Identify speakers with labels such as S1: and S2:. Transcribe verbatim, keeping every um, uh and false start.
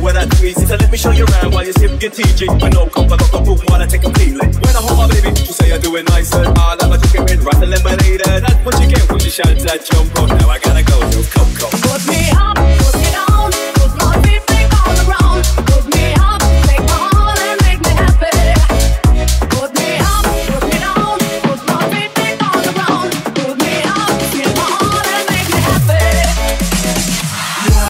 S1: what I do easy. So let me show you around while you sip your T G. With no coke, I got the boom while I take a feeling. When I hold my baby, you say I do it nicer. I like my chicken red, right the lemonade. That's what you get when you shout that jump up. Now I gotta go, yo, Coco.